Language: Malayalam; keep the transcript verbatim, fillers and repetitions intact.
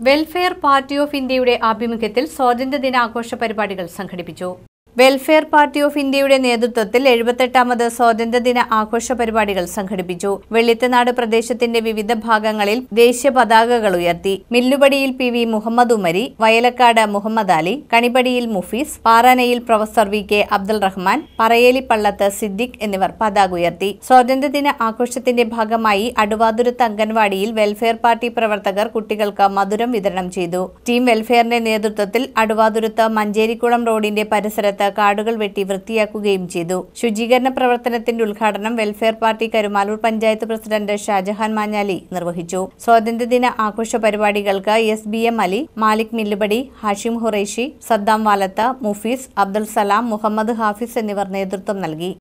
വെൽഫെയർ പാർട്ടി ഓഫ് ഇന്ത്യയുടെ ആഭിമുഖ്യത്തിൽ സ്വാതന്ത്ര്യദിനാഘോഷ പരിപാടികൾ സംഘടിപ്പിച്ചു. വെൽഫെയർ പാർട്ടി ഓഫ് ഇന്ത്യയുടെ നേതൃത്വത്തിൽ എഴുപത്തെട്ടാമത് സ്വാതന്ത്ര്യദിന ആഘോഷ പരിപാടികൾ സംഘടിപ്പിച്ചു. വെള്ളിത്തനാട് പ്രദേശത്തിന്റെ വിവിധ ഭാഗങ്ങളിൽ ദേശീയ പതാകകൾ ഉയർത്തി. മില്ലുപടിയിൽ പി വി മുഹമ്മദ് ഉമരി, വയലക്കാട് മുഹമ്മദ് അലി, കണിപ്പടിയിൽ മുഫീസ്, പാറാനയിൽ professor V K Abdul Rahman, പറയേലിപ്പള്ളത്ത് സിദ്ദിഖ് എന്നിവർ പതാക ഉയർത്തി. സ്വാതന്ത്ര്യദിന ആഘോഷത്തിന്റെ ഭാഗമായി അടുവാതുരത്ത് അംഗൻവാടിയിൽ വെൽഫെയർ പാർട്ടി പ്രവർത്തകർ കുട്ടികൾക്ക് മധുരം വിതരണം ചെയ്തു. ടീം വെൽഫെയറിന്റെ നേതൃത്വത്തിൽ അടുവാതുരത്ത് മഞ്ചേരിക്കുളം റോഡിന്റെ പരിസരത്ത് കാടുകൾ വെട്ടി വൃത്തിയാക്കുകയും ചെയ്തു. ശുചീകരണ പ്രവർത്തനത്തിന്റെ ഉദ്ഘാടനം welfare party Karumalloor panchayat president Shajahan Manjali നിർവഹിച്ചു. സ്വാതന്ത്ര്യദിന ആഘോഷ പരിപാടികൾക്ക് S B M Ali, Malik Millupadi, Hashim Qureshi, Saddam Valath, Mufees, Abdul Salam, Muhammad Hafiz എന്നിവർ നേതൃത്വം നൽകി.